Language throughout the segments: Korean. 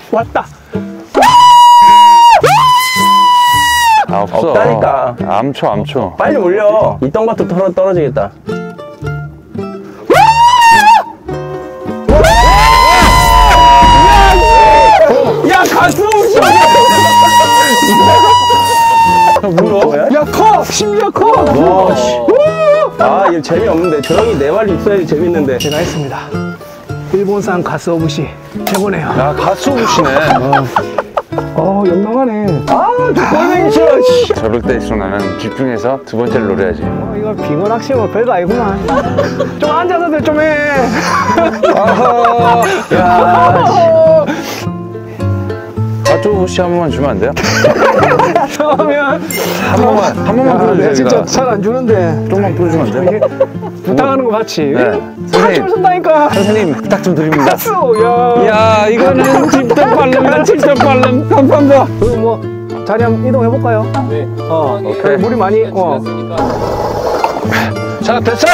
왔다. 아, 없어. 없다니까. 암초. 빨리 올려. 이 떡밥도 떨어지겠다. 야, 가슴없이. 물어? 야, 커! 심지어 커! 와, 씨. 아, 이거 재미없는데. 저 형이 네 발이 있어야지 재밌는데. 제가 했습니다. 일본산 가스오부시 최고네요. 야, 가스오부시네. 연명하네. 아, 꼴뱅이 싫어. 저럴 때일수록 나는 집중해서 두 번째를 노려야지. 이거 빙어 낚시 뭐 별거 아니구만. 좀 앉아서들 좀 해. 아하. 야. 가스오부시 한 번만 주면 안 돼요? 그러면 한 번만 풀어주세요. 내가 진짜 제가. 잘 안 주는데. 조금만 풀어주면 안 돼요? 부탁하는 거 맞지? 네. 잘좀 쓴다니까. 선생님, 부탁 좀 드립니다. 가스, 야. 야, 이거는 직접 발름이다, 직접 발름. 감사합니다. 그럼 뭐 자리 한번 이동해볼까요? 네. 오케이. 물이 많이, 자, 됐어!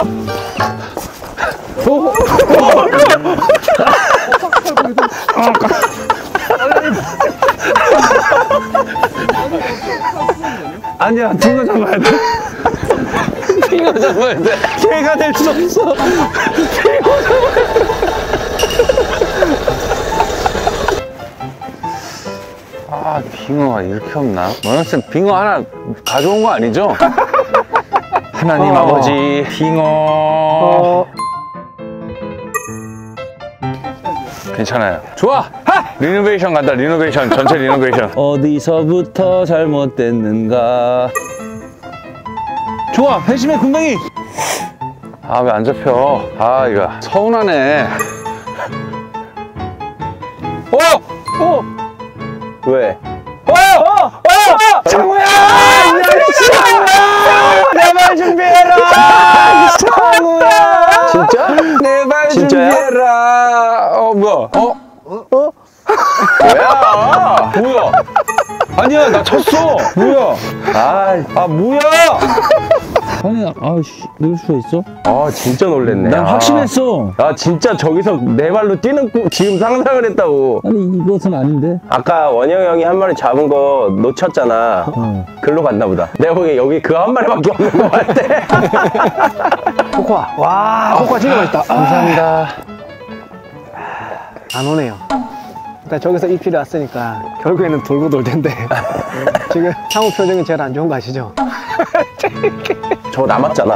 아니야, 빙어 잡아야 돼. 빙어 잡아야 돼. 개가 될 수 없어. 아, 빙어가 이렇게 없나? 원영쌤, 빙어 하나 가져온 거 아니죠? 하나님 아버지, 빙어. 괜찮아요. 좋아! 리노베이션 간다, 리노베이션. 전체 리노베이션. 어디서부터 잘못됐는가. 좋아! 회심의 군뱅이! 아, 왜 안 잡혀? 아, 이거 서운하네. 왜? 창호야! 내 발 준비해라! 창호야! 진짜? 내 발 준비해라. 뭐야? 뭐야? 아니야, 나 쳤어. 뭐야? 뭐야? 아니, 아씨, 이럴 수가 있어? 아, 진짜 놀랬네. 난 확신했어. 아, 진짜 저기서 네 발로 뛰는 지금 상상을 했다고. 아니, 이것은 아닌데. 아까 원영 형이 한 마리 잡은 거 놓쳤잖아. 글로 갔나 보다. 내가 보기엔 여기 그 한 마리밖에 없는 거 같아. 코코아. 와, 코코아 진짜 맛있다. 감사합니다. 안 오네요. 일단 저기서 입질이 왔으니까 결국에는 돌고 돌 텐데. 지금 상우 표정이 제일 안 좋은 거 아시죠? 저거 남았잖아.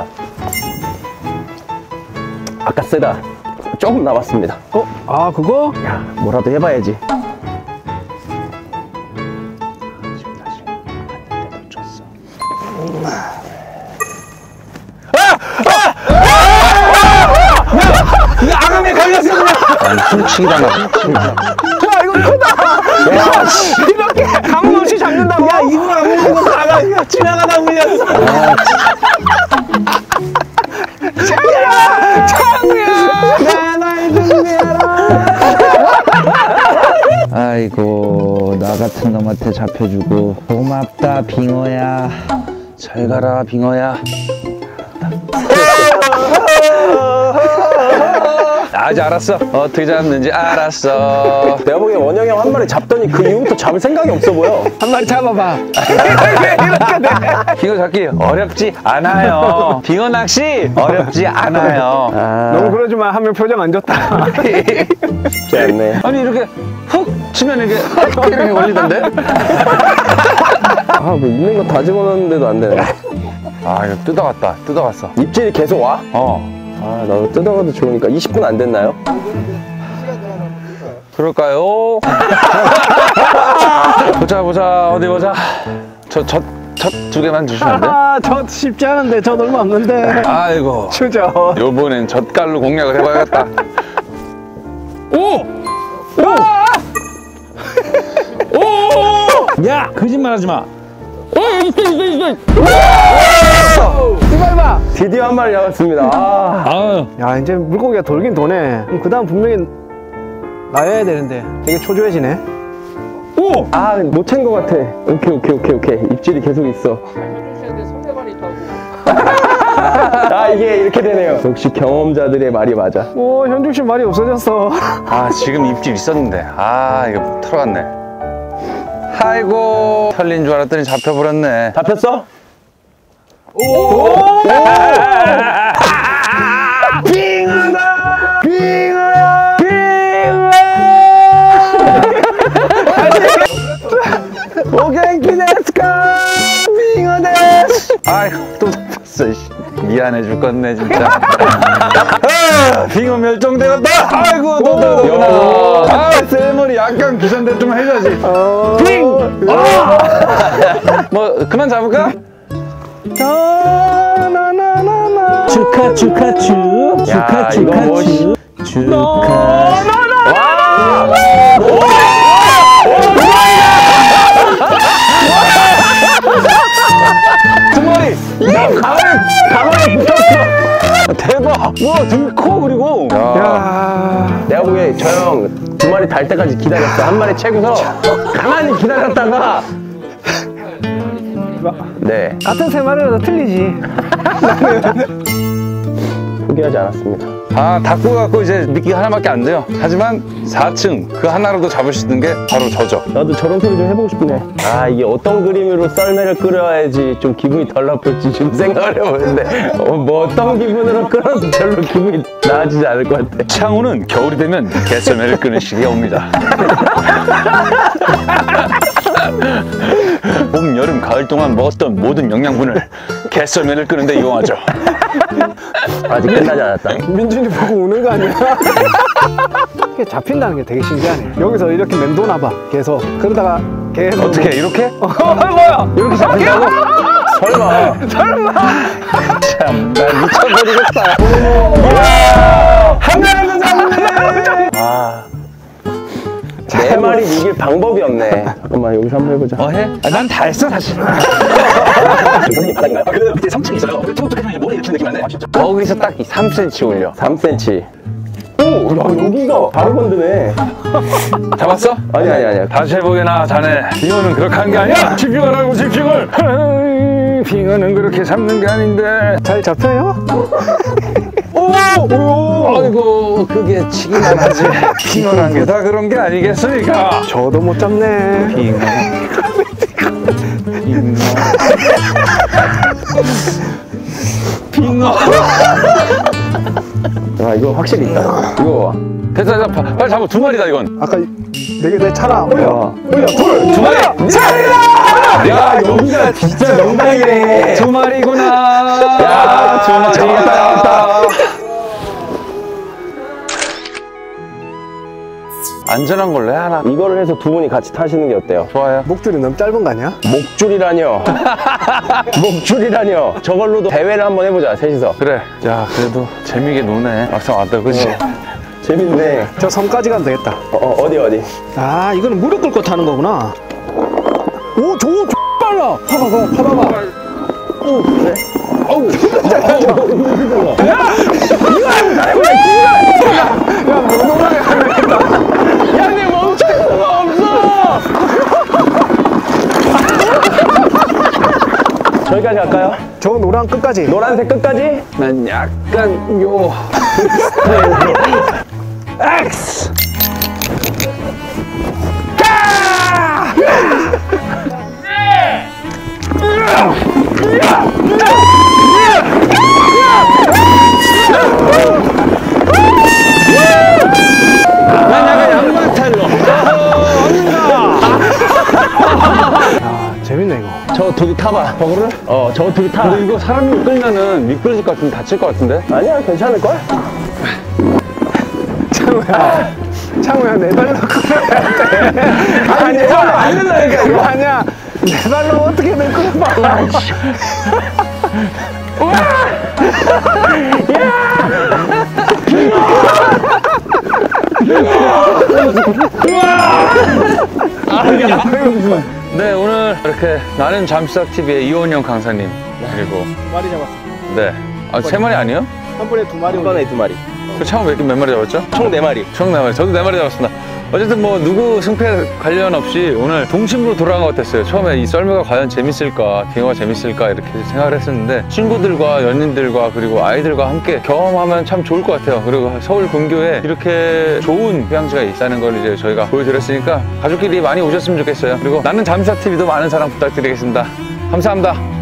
아까 쓰다 조금 남았습니다. 아, 그거? 야, 뭐라도 해봐야지. 아감에 걸렸어, 그냥. 아니, 훔치기 당하고. 야, 이거 크다! 야, 이렇게 아무 없이 잡는다고? 야, 입을 안 물고 지나가다 물렸어. 날 준비해라! 아이고, 나 같은 놈한테 잡혀주고 고맙다, 빙어야. 잘 가라, 빙어야. 아직 알았어. 어떻게 잡는지 알았어. 내가 보기엔 원영이 형 한 마리 잡더니 그 이후부터 잡을 생각이 없어 보여. 한 마리 잡아봐. 빙어 잡기 어렵지 않아요. 빙어 낚시 어렵지 않아요. 너무 그러지만 하면 표정 안 좋다. 쉽지 않네. 아니, 이렇게 훅 치면 이게 이렇게 걸리던데? 아, 뭐 있는 거 다 집어넣는데도 안 되네. 아, 이거 뜯어갔어. 입질이 계속 와? 아, 나도 뜯어가도 좋으니까 20분 안 됐나요? 그럴까요? 보자, 어디 보자. 첫 두 개만 주시면 안 돼? 저 쉽지 않은데, 저 얼마 없는데. 아이고. 추죠. 요번엔 젓갈로 공략을 해봐야겠다. 오! 야! 거짓말 하지 마. 이봐, 이봐. 드디어 한 마리 잡았습니다. 아유. 야, 이제 물고기가 돌긴 도네. 그 다음 분명히 나야 되는데 되게 초조해지네. 오! 아, 못 찬 거 같아. 오케이. 입질이 계속 있어. 설명해주시는데 손대발이 있다고. 아, 아, 이게 이렇게 되네요. 역시 경험자들의 말이 맞아. 오, 현중 씨 말이 없어졌어. 아, 지금 입질 있었는데. 아, 이거 털어갔네. 아이고, 털린 줄 알았더니 잡혀버렸네. 잡혔어? 빙하다! 빙하! 오겐키 데스까? 빙하 데스! 아이고, 또 잡혔어, 씨. 미안해 죽겠네, 진짜. 아, 빙하 멸종되었다! 아이고, 또 들어오구나. 아, 셀머리 약간 기선대 좀 해줘야지. 빙! 뭐, 그만 잡을까? 축하, 축하, 야, 이거 뭐, 씨. 축하. 두 마리! 야, 가만히 붙었어! 대박! 우와, 되게 커, 그리고. 야, 내가 보기에 저 형 두 마리 달 때까지 기다렸어. 한 마리 채고서 가만히 기다렸다가 네, 같은 세 마리라도 틀리지. 포기하지 않았습니다. 아, 닭고 갖고 이제 미끼 하나밖에 안 돼요. 하지만 4층 그 하나로도 잡을 수 있는 게 바로 저죠. 나도 저런 소리 좀 해보고 싶네. 아, 이게 어떤 그림으로 썰매를 끌어야지 좀 기분이 덜 나쁠지 좀 생각을 해보는데 뭐 어떤 기분으로 끌어도 별로 기분이 나아지지 않을 것 같아. 창호는 겨울이 되면 개썰매를 끄는 시기가 옵니다. 봄, 여름, 가을 동안 먹었던 모든 영양분을 개썰매를 끄는데 이용하죠. 아직 끝나지 않았다. 민준이 보고 우는 거 아니야? 이게 잡힌다는 게 되게 신기하네. 여기서 이렇게 맴도나 봐. 계속. 그러다가 계속. 어떻게 이렇게? 뭐야? 이렇게 잡힌다고? 설마. 참, 나 미쳐버리겠다. 하나는 잡네. 아, 네 마리 이길 방법이 없네. 잠깐만, 여기서 한번 해보자. 어, 해? 아, 난 다 했어, 사실. 선생님 바닥인가요? 그 밑에 3층이 있어요. 툭툭 해주면 모래 이렇게 느낌 안 나요? 거기서 딱 3cm 올려. 3cm. 오, 야, 여기가 바로 건드네. 잡았어? 아니야. 다시 해보게나, 자네. 빙어는 그렇게 한 게 아니야! 집중하라고, 집중을! 빙어는 그렇게 잡는 게 아닌데. 잘 잡혀요? 오! 아이고, 그게 치기만 하지. 빙어란 게 다 그런 게 아니겠습니까? 저도 못 잡네. 빙어. 빙어. 아, 이거 확실히 있다. 이거 봐. 됐다, 빨리 잡아. 두 마리다, 이건. 아까 네개 내 차라. 올려. 올려. 둘. 두 마리! 야, 여기가 진짜 명당이네. 두 마리구나. 야, 두 마리야. 잡았다. 안전한 걸로 해, 하나. 이거를 해서 두 분이 같이 타시는 게 어때요? 좋아요. 목줄이 너무 짧은 거 아니야? 목줄이라뇨. 목줄이라뇨. 저걸로도 대회를 한번 해보자, 셋이서. 그래. 야, 그래도 재미있게 노네. 막상 왔다, 그치? 재밌네. 저 섬까지 가면 되겠다. 어디? 아, 이거는 무릎 꿇고 타는 거구나. 오, 저거 빨라. 봐봐. 오, 그래? 어우, 야, 내 멈출 수가 없어! 저기까지 갈까요? 저 노랑 끝까지. 노란색 끝까지? 난 약간 요 X 난 약간 양반 스타일로. 야, 재밌네 이거. 저 둘이 타봐. 저거를? 저 둘이 타. 근데 이거 사람이 끌면은 미끄러질 것 같은데 다칠 것 같은데? 아니야, 괜찮을걸? 창우야, 내 발로 끌어야 돼. 아니, 내 발로 안 된다니까. 이거 아니야. 내 발로 어떻게든 끌어봐. 네, 오늘 이렇게 나는 잠수학 TV의 이원영 강사님 그리고 두 마리 잡았어. 네, 세 마리 아니에요? 한 번에 두 마리. 한 번에 두 마리. 그 처음 몇 마리 잡았죠? 총 네 마리. 총 4마리. 저도 4마리 잡았습니다. 어쨌든 뭐 누구 승패 관련 없이 오늘 동심으로 돌아간 것 같았어요. 처음에 이 썰매가 과연 재밌을까, 빙어가 재밌을까 이렇게 생각을 했었는데 친구들과 연인들과 그리고 아이들과 함께 경험하면 참 좋을 것 같아요. 그리고 서울 근교에 이렇게 좋은 휴양지가 있다는 걸 이제 저희가 보여드렸으니까 가족끼리 많이 오셨으면 좋겠어요. 그리고 나는 잠수타 TV도 많은 사랑 부탁드리겠습니다. 감사합니다.